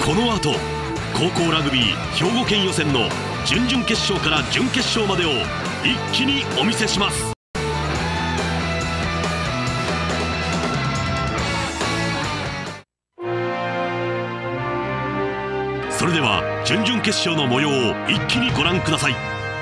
この後、高校ラグビー兵庫県予選の準々決勝から準決勝までを一気にお見せします。それでは準々決勝の模様を一気にご覧ください。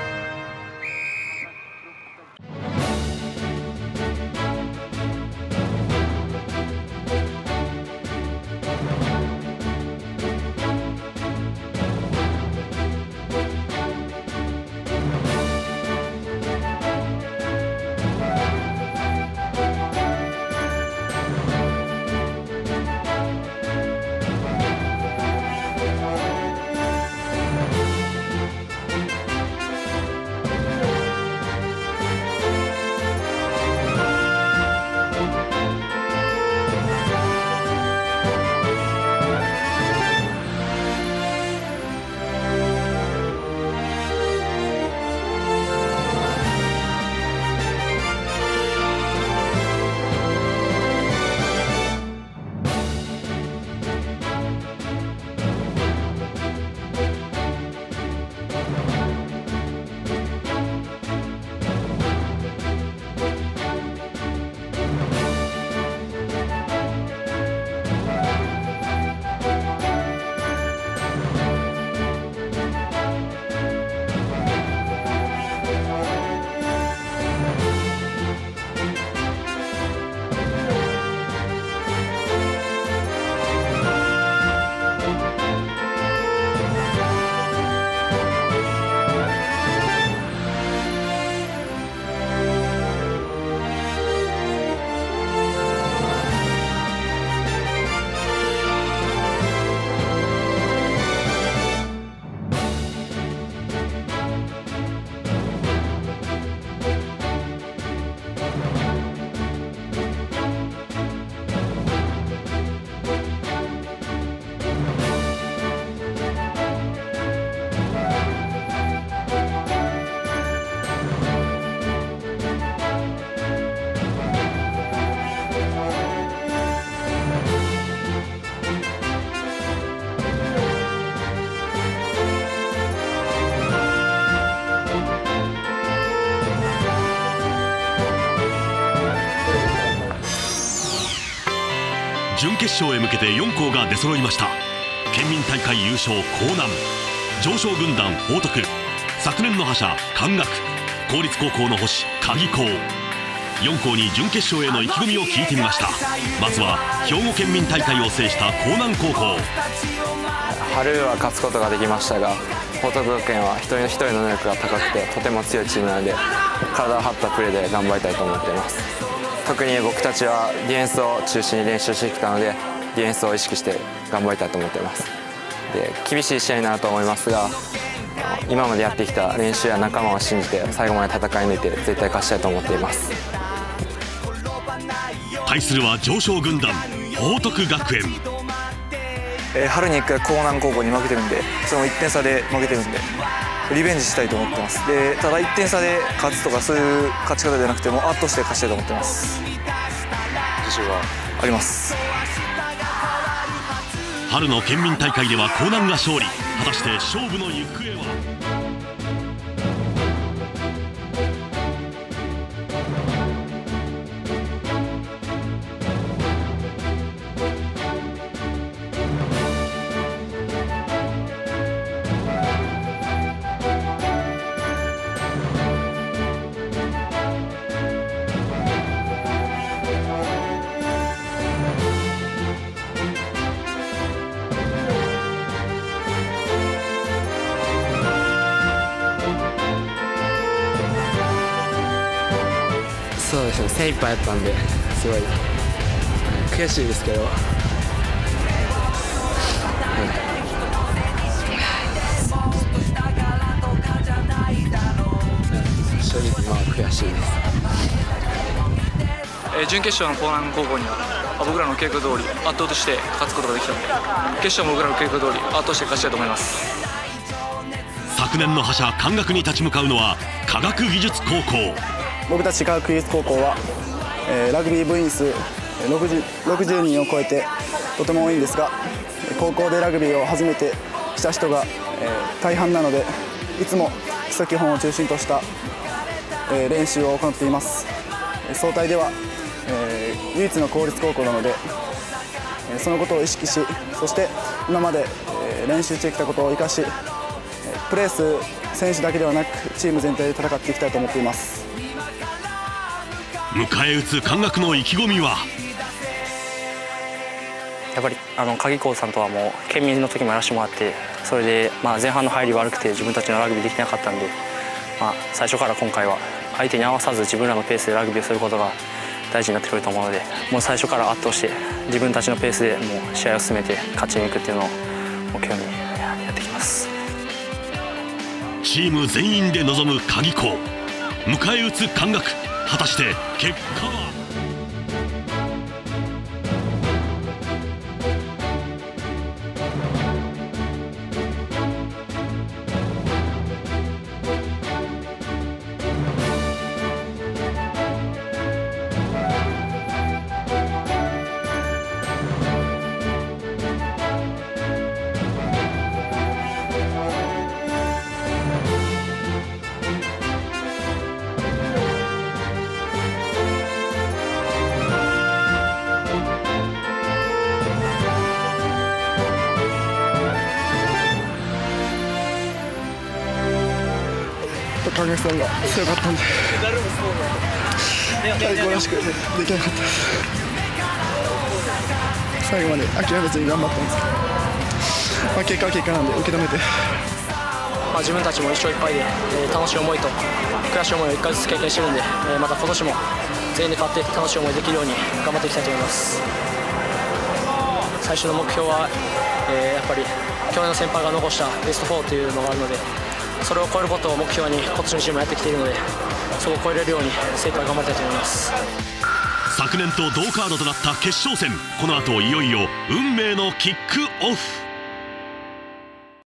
準決勝へ向けて4校が出揃いました。県民大会優勝江南、常勝軍団報徳、昨年の覇者関学、公立高校の星鍵高、4校に準決勝への意気込みを聞いてみました。まずは兵庫県民大会を制した江南高校。 春は勝つことができましたが、報徳学園は一人一人の能力が高くてとても強いチームなので、体を張ったプレーで頑張りたいと思っています。特に僕たちはディフェンスを中心に練習してきたので、ディフェンスを意識して頑張りたいと思っています。で、厳しい試合になると思いますが、今までやってきた練習や仲間を信じて最後まで戦い抜いて絶対勝ちたいと思っています。 対するは常勝軍団報徳学園。 春に1回江南高校に負けてるんで、その1点差で負けてるんでリベンジしたいと思ってます。で、ただ1点差で勝つとかそういう勝ち方じゃなくても圧倒して勝ちたいと思ってます。自信はあります。 春の県民大会では江南が勝利。果たして勝負の行方は。 そうですね、精一杯やったんですごい悔しいですけど、正直悔しいです。 準決勝の江南高校には僕らの計画通り圧倒として勝つことができたので、決勝も僕らの計画通り圧倒して勝ちたいと思います。 昨年の覇者関学に立ち向かうのは科学技術高校。 僕たち科学技術高校は、ラグビー部員数60人を超えてとても多いんですが、 高校でラグビーを初めてした人が大半なので、いつも基礎基本を中心とした練習を行っています。総体では唯一の公立高校なので、そのことを意識し、そして今まで練習してきたことを生かし、プレー数選手だけではなくチーム全体で戦っていきたいと思っています。 迎え撃つ関学の意気込みは、 やっぱり鍵高さんとはもう県民の時もやらせてもらって、それで前半の入り悪くて自分たちのラグビーできなかったんで、最初から今回は相手に合わさず自分らのペースでラグビーをすることが大事になってくると思うので、もう最初から圧倒して自分たちのペースでもう試合を進めて勝ちに行くっていうのを目標にやってきます。 チーム全員で臨む鍵高、迎え撃つ関学、果たして結果は。 関学さんが強かったんで、最高らしくできなかったです。最後まで諦めずに頑張ったんですけど、結果は結果なんで受け止めて、 自分たちも一生いっぱいで、楽しい思いと悔しい思いを1回ずつ経験してるんで、また今年も全員で勝って楽しい思いできるように頑張っていきたいと思います。最初の目標は、やっぱり去年の先輩が残したベスト4というのがあるので、それを超えることを目標に今年のチームやってきているので、そこを超えれるように精一杯頑張りたいと思います。 昨年と同カードとなった決勝戦、この後いよいよ運命のキックオフ。